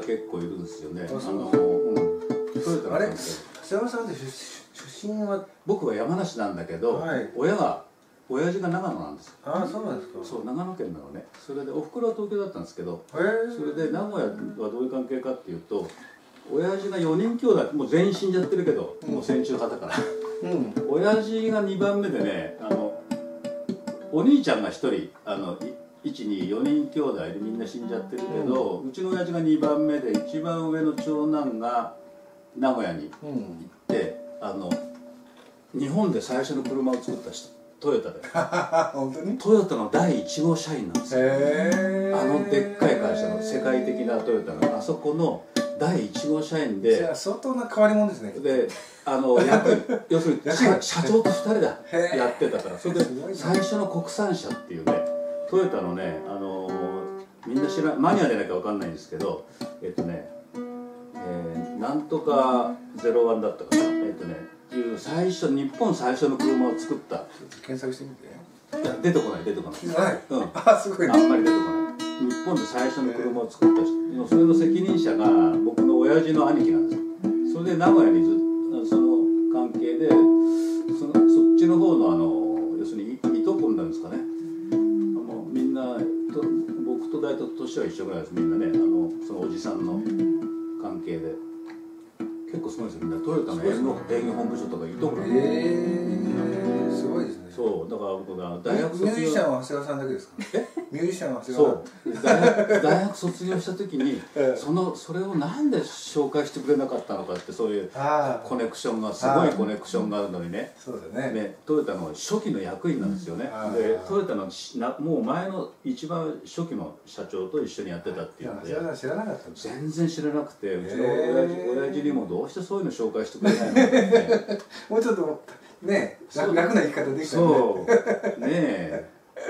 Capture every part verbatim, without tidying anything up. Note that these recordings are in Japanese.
結構いるんですよね。あの、うん、トヨタのあれ、 関係。 瀬山さんって出身は？ 僕は山梨なんだけど、はい、親が親父が長野なんですよ。 ああ、そうなんですか。 そう長野県なのね。それでお袋は東京だったんですけど、それで名古屋はどういう関係かっていうと、親父がよにん兄弟、もう全員死んじゃってるけど、うん、もう戦中派だから、うん、親父がにばんめでね、あのお兄ちゃんがひとり、あのいちによにん兄弟でみんな死んじゃってるけど、うん、うちの親父がにばんめで一番上の長男が名古屋に行って、うん、あの日本で最初の車を作った人、トヨタで本当にトヨタのだいいち号社員なんですよ。あのでっかい会社の世界的なトヨタのあそこのだいいち号社員で、 じゃあ相当な変わり者ですね。 であの役要するに社長とふたりでやってたから、それで最初の国産車っていうね、トヨタのね、あのみんな知らマニアでないか分かんないんですけど、えっとね、えー、なんとかゼロワンだったかな、えっとねいう最初日本最初の車を作った。 検索してみて。 いや出てこない出てこない。 ない。 うん。 あ、すごいね。 あんまり出てこない。日本で最初の車を作った人、それの責任者が僕の親父の兄貴なんですよ。それで名古屋にずその関係でそのそっちの方のあの要するにいとこになるんですかね。あのみんなと僕と大体年は一緒ぐらいですみんなね、あのそのおじさんの関係で。結構すごいですよ、みんなトヨタの営業営業本部長とかいとこなんで。 えー、すごいですね。 そうだから僕が大学卒業。 ミュージシャンは長谷川さんだけですか？え？ミュージシャンは長谷川さん。そう大学大学卒業した時にそのそれをなんで紹介してくれなかったのかって、そういうコネクションがすごいコネクションがあるのにね。 そうだね。 ねトヨタの初期の役員なんですよね。でトヨタのなもう前の一番初期の社長と一緒にやってたっていうので。 知らなかったんです。 全然知らなくて、うちの親父親父にもどうしてそういうの紹介してくれないのかって。 もうちょっとね楽な生き方できたね。 そうねえ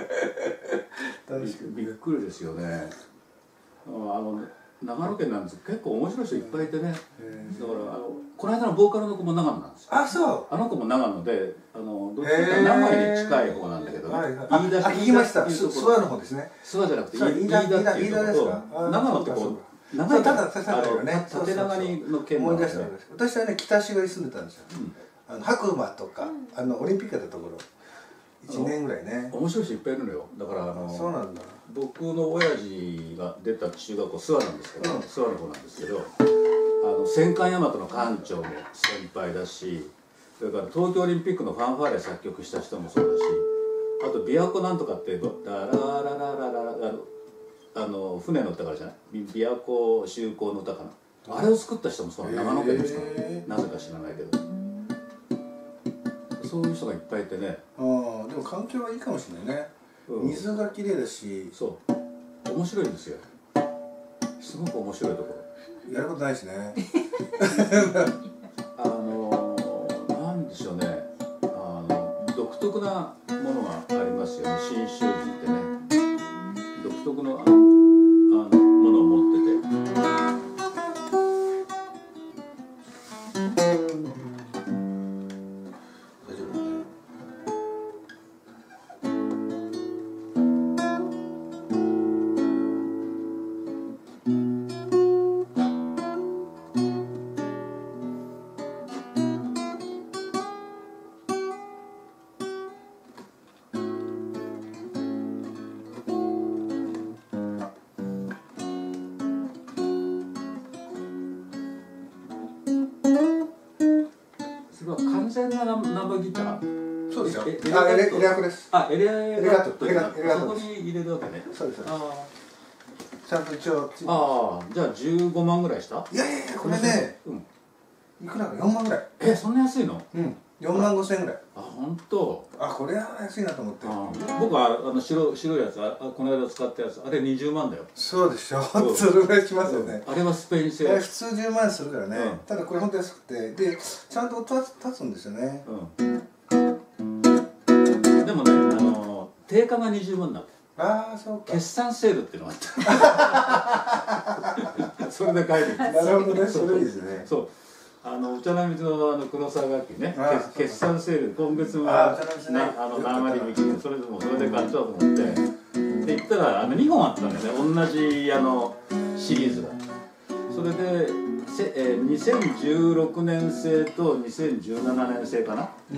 びっくりですよね。あの長野県なんですけど結構面白い人いっぱいいてね。だからあのこの間のボーカルの子も長野なんですよ。 あ、そう。 あの子も長野で、あのどっちかというと名古屋に近い方なんだけどね。 飯田。あ、聞きました。諏訪の方ですね。 諏訪じゃなくて飯田っていうところと長野ってこう長いから縦長にの県なんですね。 私はね北足柄に住んでたんですよ。あの白馬とかあのオリンピックやったところいちねんぐらいね。 面白い人いっぱいいるのよ。だからあのそうなんだ。 僕の親父が出た中学校諏訪なんですけど、諏訪の子なんですけど、あの戦艦大和の艦長も先輩だし、それから東京オリンピックのファンファーレ作曲した人もそうだし、あと琵琶湖なんとかってダララララララあの船の歌からじゃない、琵琶湖就航の歌かな、あれを作った人もそう長野県の人なぜか知らないけど、そういう人がいっぱいいてね。 ああ、でも環境はいいかもしれないね。水がきれいだし、 そう面白いんですよ。すごく面白いところ。やることないですね。 あのなんでしょうね、あの独特なものがありますよね。信州人ってね独特のあのものを持ってて。完全な生ギター。 そうですよ。あ、エレエレアコです。 あ、エレエレアコ。 エレアコ。 そこに入れるわけね。 そうです。ちゃんと一応。 ああ、じゃあじゅうごまんぐらいした？ いやいやいや、これね、いくらかよんまんぐらい。 え、そんな安いの？ うん。よんまんごせんぐらい。 あ、本当。 あ、これは安いなと思って。 僕はあの白白いやつ、あ、この間使ったやつ、あれにじゅうまんだよ。 そうでしょ。それぐらいしますよね。 あれはスペイン製。 普通じゅうまんするからね。ただこれ本当安くて、でちゃんと音立つんですよね。 でもね、あの定価がにじゅうまんなの。 ああ、そうか。 決算セールっていうのがあった。それで買える。 なるほどね。それいいですね。 そう。あのお茶の水のあの黒沢楽器ね、決算セール今月はあの何割引きで、それでもそれで買っちゃおうと思ってで行ったらあのにほんあったんだよね、同じあのシリーズが。 それでせ、えー、にせんじゅうろくねん製とにせんじゅうななねん製かな、うん、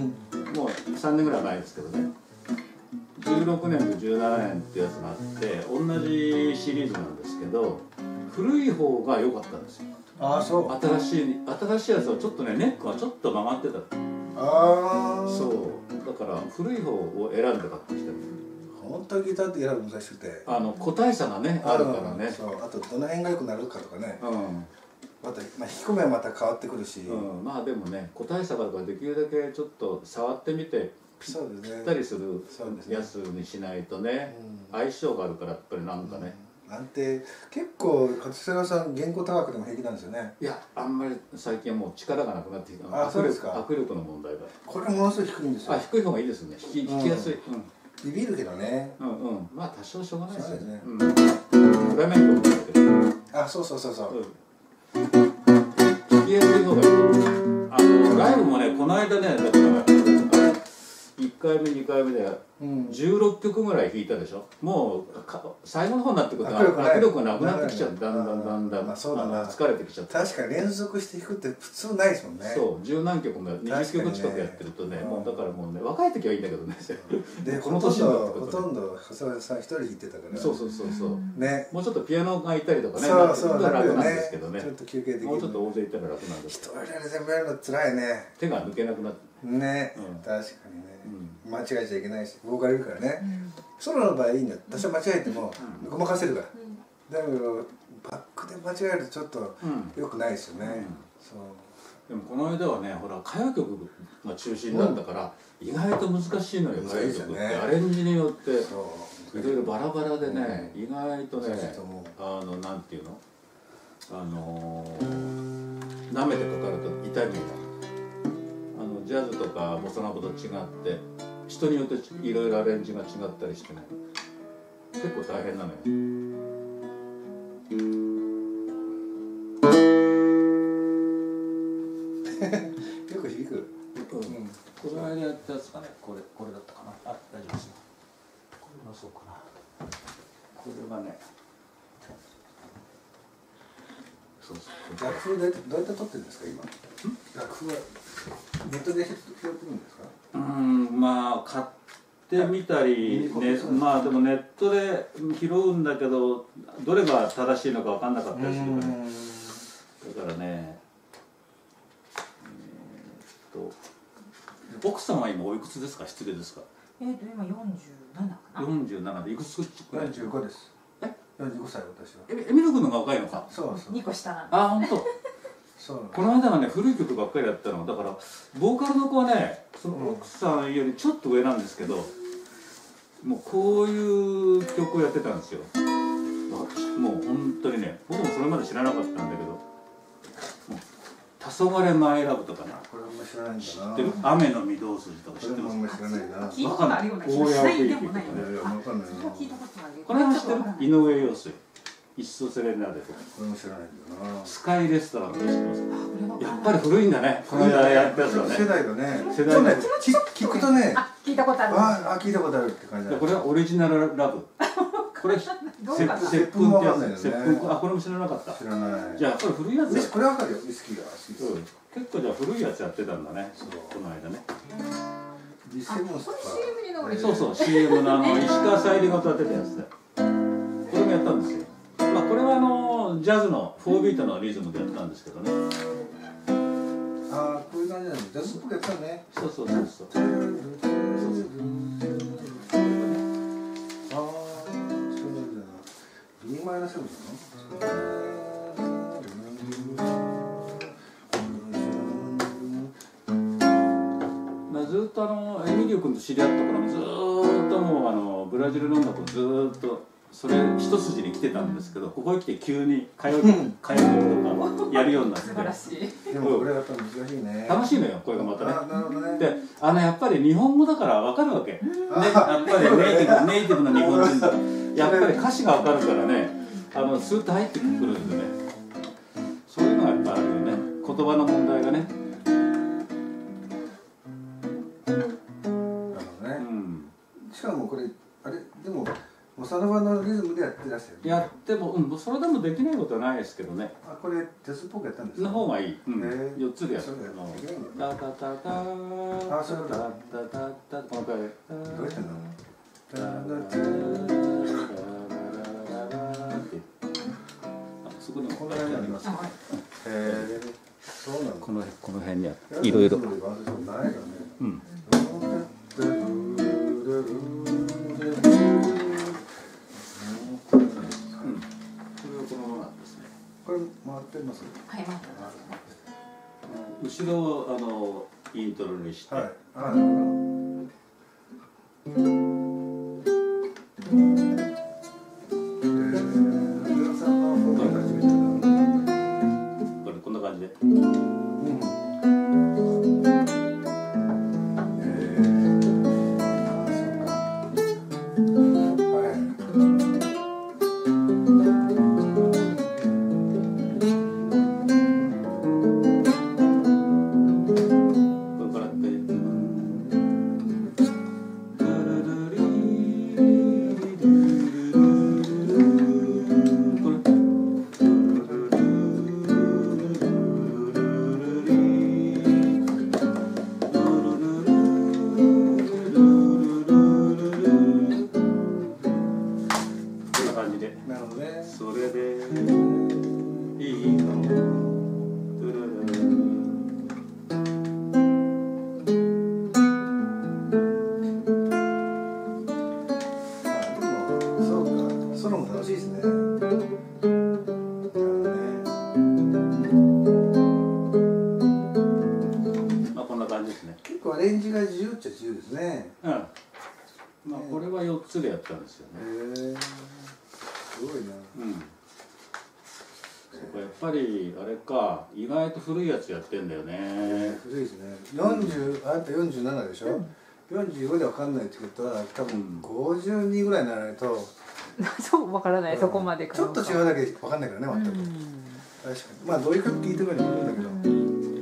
もうさんねんぐらい前ですけどね、じゅうろくねんとじゅうななねんってやつがあって同じシリーズなんですけど、古い方が良かったんですよ。 ああ、そう。 新しい新しいやつはちょっとね、ネックがちょっと曲がってた。 ああ、 そうだから古い方を選んで買ってきた。 本当にギターって選ぶの難しくて、 あの個体差がねあるからね。 そう、あとどの辺が良くなるかとかね、 うん、 また、まあ、引く目はまた変わってくるし、 うん、まあでもね、個体差があるからできるだけちょっと触ってみてぴったりするやつにしないとね、相性があるからやっぱりなんかね、 なんて結構勝田さん原稿高くても平気なんですよね。 いや、あんまり最近はもう力がなくなってきた。 あ、そうですか。 握力の問題が。 これものすごい低いんですよ。 あ、低い方がいいですね。引き引きやすい。 ビビるけどね。 うんうん。まあ多少しょうがないですよね。 フラメンコもだけど。 あ、そうそうそうそう。 引きやすい方がいい。あのライブもね、この間ね、だからいっかいめにかいめでじゅうろっきょくぐらい弾いたでしょ。もう最後の方になってくると握力がなくなってきちゃう。だんだんだんだん疲れてきちゃって。 確かに連続して弾くって普通ないですもんね。 そう、十何曲もにじゅっきょく近くやってるとね、もうだからもうね、若い時はいいんだけどね。 でこの年のほとんど長谷川さん一人弾いてたから。 そうそうそうそう。 ね。 もうちょっとピアノがいたりとかね、 そうそう楽なんですけどね。 ちょっと休憩できる。 もうちょっと大勢いたら楽なんですけど。 一人で全部やるの辛いね。 手が抜けなくなって。 ね、確かにね。間違えちゃいけないし、ボーカルいるからね。ソロの場合いいんだ。私は間違えてもごまかせるから。だけどバックで間違えるとちょっと良くないですよね。 でもこの間はね、ほら歌謡曲が中心だったから意外と難しいのよ。歌謡曲ってアレンジによっていろいろバラバラでね、意外とね、あのなんていうの、あのなめてかかると痛みが、あのジャズとかボサノバと違って人によっていろいろアレンジが違ったりしてね、結構大変なのよ。 よく響く。 この間やったやつがね、これこれだったかな。あ、大丈夫ですよ。これもそうかな。これはね、そうそう。 楽譜でどうやって撮ってるんですか今？楽譜はネットで拾ってるんですか？ うん、まあ買ってみたりね、まあでもネットで拾うんだけど、どれが正しいのか分かんなかったりするからね。だからね。奥さんは今おいくつですか？失礼ですか？ えっと今よんじゅうななかな。 よんじゅうななでいくつくらい？ よんじゅうごです。え？よんじゅうごさい私は。 え、エミル君の方が若いのか？ そうそう。 にこ下なんで。 あ、本当。 そう。 この間はね、古い曲ばっかりやったの。だからボーカルの子はね、その奥さんよりちょっと上なんですけど、もうこういう曲をやってたんですよ。もう本当にね、僕もそれまで知らなかったんだけど、黄昏マイラブとかね。 これも知らないんだな。 知ってる？雨の御堂筋とか知ってます？ これも知らないな。 聞いたことあるような気がしないでもない。聞いたことない。 これは知ってる？井上陽水。一層セレナーデとか。 これも知らないんだな。 スカイレストランって知ってます？やっぱり古いんだね。この間やったやつはね。 世代がね。 世代がね。 聞くとね。 聞いたことある。 ああ、聞いたことあるって感じだ。 これはオリジナルラブ。これ接吻ってやつ。接吻。あ、これも知らなかった。 知らない。 じゃあこれ古いやつ。 これわかるよ。ウイスキーが好きです。 結構じゃあ古いやつやってたんだね。この間ね。 ディセモンスとか。 そうそう、シーエム のあの石川さゆりが歌ってたやつで。これもやったんですよ。まあこれはあのジャズのフォービートのリズムでやったんですけどね。 ああ、こういう感じなんです。ジャズっぽくやったね。 そうそうそうそう。そうそう。 ああ、そうなんだな。リーマイナーセブンなの？ ずっとあのエミリオ君と知り合った頃もずーっともうあのブラジルの音楽をずーっとそれ一筋に来てたんですけど、ここへ来て急に歌謡曲歌謡曲とかやるようになって。 素晴らしい。 でもこれやっぱ難しいね。 楽しいのよこれがまたね。 なるほどね。 で、あのやっぱり日本語だからわかるわけ。ね、やっぱりネイティブネイティブな日本人だからやっぱり歌詞がわかるからね、あのスーッと入ってくるんでね。そういうのがやっぱあるよね。言葉の問題がね。 しかもこれあれでももうその場のリズムでやってらっしゃる。 やっても、うん、それでもできないことはないですけどね。 あ、これジャズっぽくやったんですか。 の方がいい。うん、 えー、 四つでやる。タタタタあ、そういうこと。 タタタタこのくらい。 どうやってんの。 そこにこの辺にあります。へえ。そうなの。 このこの辺にいろいろ。うん。 これ回ってます。 はい、回ってます。後ろをあのイントロにして。はい。あ、なるほど。これこんな感じで。 レンジが自由っちゃ自由ですね。 うん。まあこれはよっつでやったんですよね。 へえ。すごいな。 うん。そこやっぱりあれか、意外と古いやつやってんだよね。 古いですね。四十、あんた四十七でしょ。四十五でわかんないってことは多分五十二ぐらいにならないと。 そうわからない、そこまで。 ちょっと違うだけわかんないからね、全く。確かに。まあどういう曲聴いてるかにもよるんだけど。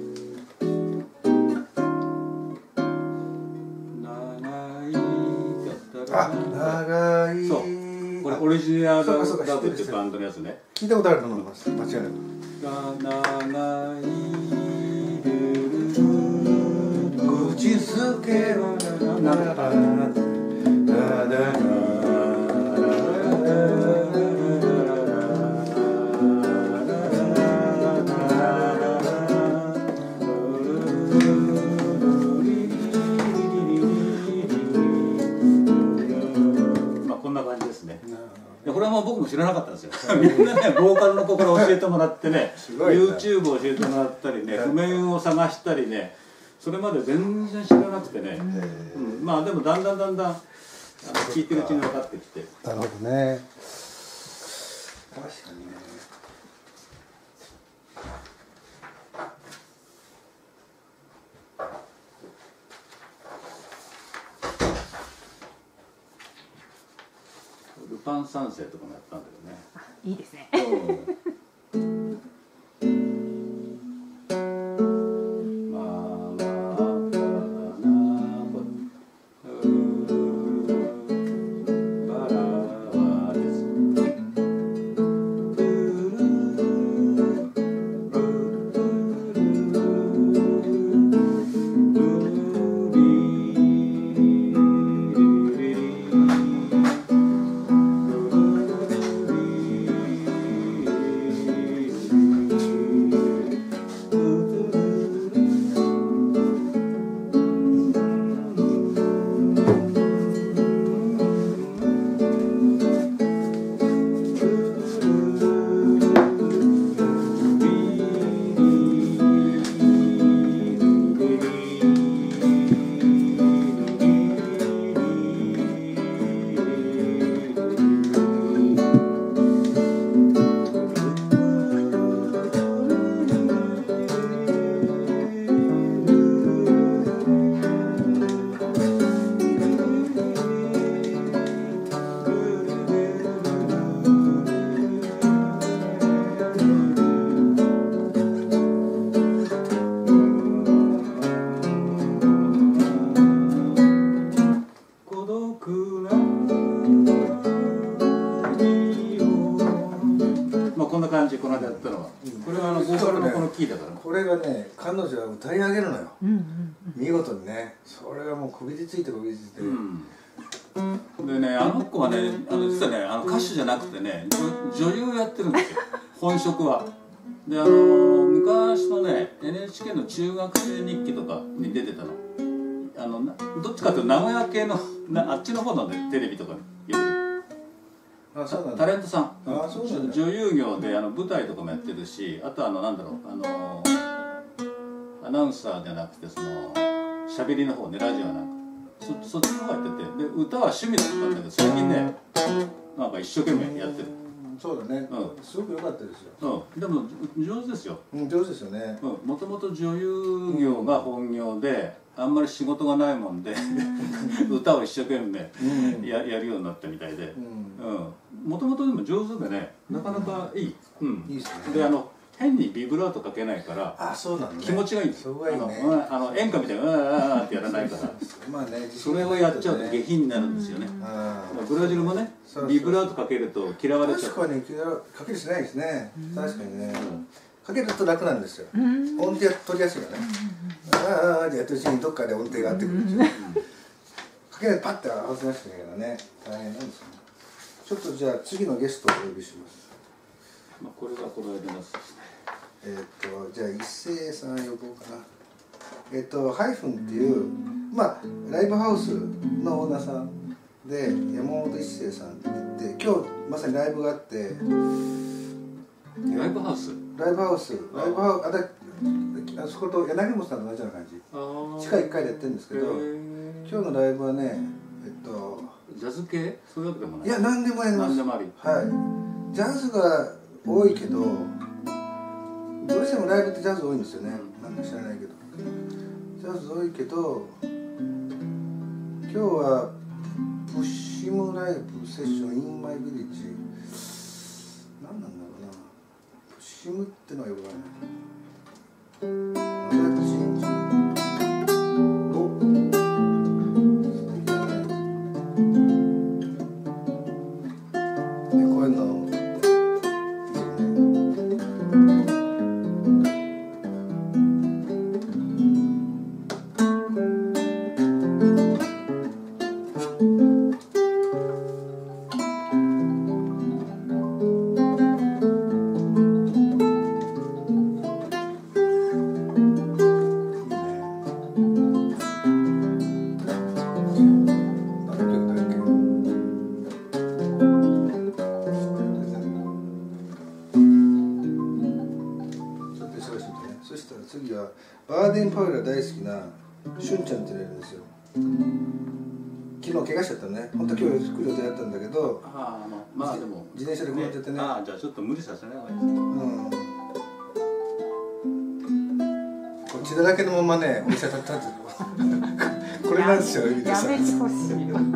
あ、長い。 そう。これオリジナルラブっていうバンドのやつね。 聞いたことあると思います。間違いなく。 長い口づけはならばだだこれはもう僕も知らなかったんですよ。みんなね、ボーカルの子から教えてもらってね、YouTube を教えてもらったりね、譜面を探したりね、それまで全然知らなくてね、うん、まあでもだんだんだんだん聴いてるうちに分かってきて。 なるほどね。確かにね。 ルパン三世とかもやったんだよね。 いいですね。 こ俺のこのキーだから、 これがね彼女は歌い上げるのよ、見事にね。それがもうこびりついてこびりついて、 でね、あの子はね、あの実はね、あの歌手じゃなくてね、女優やってるんですよ、本職は。で、あの昔のね エヌエイチケー の中学生日記とかに出てたの。あのどっちかというと名古屋系のなあっちの方の、ね、テレビとかによくあそうなんタレントさん。あそうなん女優業であの舞台とかもやってるし、あとはあのなんだろう、あのアナウンサーじゃなくてそのしゃべりの方ね、ラジオなんか そ, そっちの方やってて、で歌は趣味だったんだけど最近ねなんか一生懸命やってる。 そうだね、うん、すごく良かったですよ。 うん、でも上手ですよ。 うん、上手ですよね。 うん、もともと女優業が本業で、あんまり仕事がないもんで歌を一生懸命 や, やるようになったみたいで、もともとでも上手でね、なかなかいい。うん、いいですね。で、あの変にビブラートかけないから、あ、そうなんだ、ね、気持ちがいいんですよ。あの、あの演歌みたいに「うわー」ってやらないから、まあね、それをやっちゃうと下品になるんですよね。ブラジルもね、ビブラートかけると嫌われちゃう。 確かにかけるしないですね。確かにね、かけると楽なんですよ。音程取りやすいよね。ああってやってるうちにどっかで音程が合ってくるんですよ。かけないとパッて合わせなくちゃいけないからね、大変なんですよね。ちょっとじゃあ次のゲストをお呼びします。 まあこれがこの間のですね。 えっとじゃあ一斉さん呼ぼうかな。えっとハイフンっていうまあライブハウスのオーナーさんで山本一斉さんって言って、今日まさにライブがあって。 ライブハウス。 ライブハウス。ライブハウス。あだあそこと柳本さんと同じような感じ。地下いっかいでやってるんですけど、今日のライブはね、えっとジャズ系そういうわけでもない。 いや何でもやります。 何でもあり。 はい。ジャズが多いけど。どうしてもライブってジャズ多いんですよね。なんか知らないけど。ジャズ多いけど、今日はプッシムライブセッションインマイビレッジ。何なんだろうな。プッシムってのはよくわからない。バーデンパウエル大好きなしゅんちゃんって言われるんですよ。昨日怪我しちゃったね。本当は今日来る予定だったんだけど、 ああ、まあでも自転車でこうやっててね。 ああ、じゃあちょっと無理させない方がいいですね。うん。 こっちだけのままね、お店立ってる。これなんですよ、海でさ。 やめてほしい。そうそう。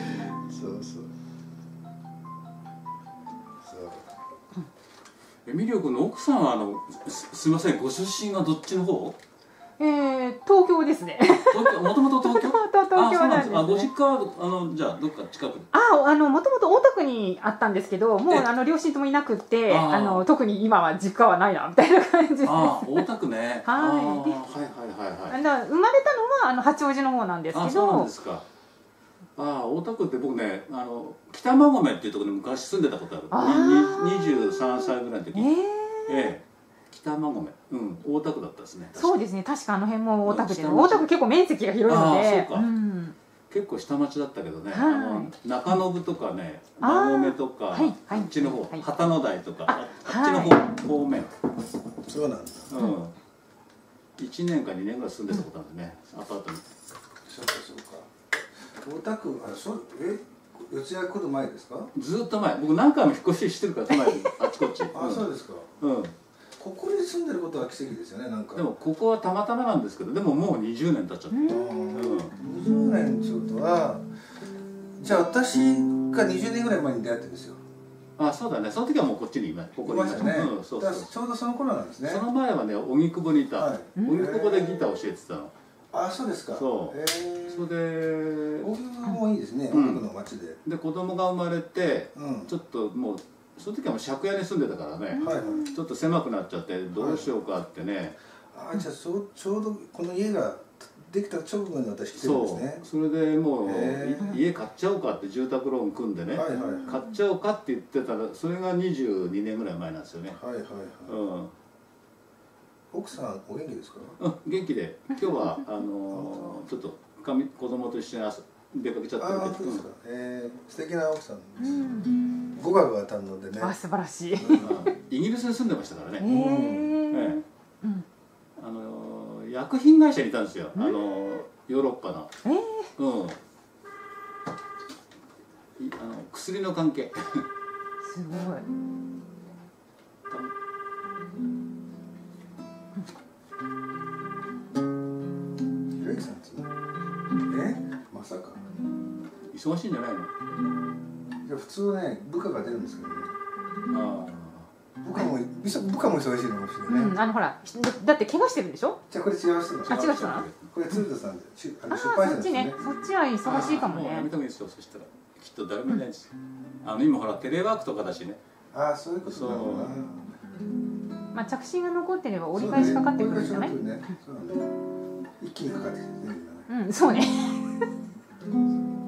エミリオ君の奥さんはあの す, すみません、ご出身はどっちの方？ えー、東京ですね。 もともと東京？ 東京なんです、ね。 あ、ご実家はあのじゃあどっか近くで？ あ、あのもともと大田区にあったんですけど、もうあの両親ともいなくて、あの特に今は実家はないなみたいな感じです。 あ、大田区ね。 はい。はいはいはいはい。だ生まれたのはあの八王子の方なんですけど。あ、 そうなんですか。ああ、大田区って僕ね、あの北馬込っていうところに昔住んでたことある。にじゅうさんさいぐらいの時。えー、ええ、北馬込、うん、大田区だったですね。 そうですね、確かあの辺も大田区で、大田区結構面積が広いので、 そうか、うん、結構下町だったけどね、はい、あの中延とかね、馬込とか、はい、あっちの方、はい、旗の台とか、あ, あっちの方、はい、方面。 そうなんだ。 うん。いちねんかにねんぐらい住んでたことあるね、アパートに。 そうかそうか。大田区、あ、そえ、四谷来る前ですか？ ずっと前、僕何回も引っ越ししてるから、都内にあちこち。 あ、そうですか。うん。ここに住んでることは奇跡ですよね、なんか。 でもここはたまたまなんですけど、でももうにじゅうねん経っちゃって。うん。 にじゅうねんっていうことは、じゃあ私がにじゅうねんぐらい前に出会ってるんですよ。 あ、そうだね。その時はもうこっちにいます。ここにいましたね。うん、そうそう。ちょうどその頃なんですね。 その前はね、荻窪にいた。荻窪でギター教えてたの。 あ、そうですか。 そう。それで。 荻窪もいいですね。荻窪の町で。 で、子供が生まれて、ちょっともうその時はもう借家に住んでたからね、はいはい、ちょっと狭くなっちゃってどうしようかってね、 はい、あじゃあちょうどこの家ができた直後に私来てるんですね。 そうそれでもう家買っちゃおうかって住宅ローン組んでね、はいはいはい、買っちゃおうかって言ってたらそれがにじゅうにねんぐらい前なんですよね。はいはいはい、うん、 奥さんお元気ですか？ うん、元気で今日はあのー、ちょっと子供と一緒に出かけちゃったんで、そうですか、えー、素敵な奥さんです、うん、語学が堪能でね。 あ素晴らしい、 うん、イギリスに住んでましたからね。へえ、うん、あのー、薬品会社にいたんですよ、あのー、ヨーロッパの、えー、うん、あの薬の関係すごいえまさか忙しいんじゃないの？ いや普通ね部下が出るんですけどね。ああ部下も部下も忙しいのかもしれないね、 うん、あのほらだって怪我してるんでしょ。 じゃあこれ違う人だ。 あ違う人なの？ これ鶴田さんであの出版社ですよね。そっちは忙しいかもね。 もうやめてもいいですよ。そしたらきっと誰もいないですよ。あの今ほらテレワークとかだしね。 ああそういうことだろうな。 まあ着信が残ってれば折り返しかかってくるんじゃない？ 一気にかかってきてね。 うんそうね。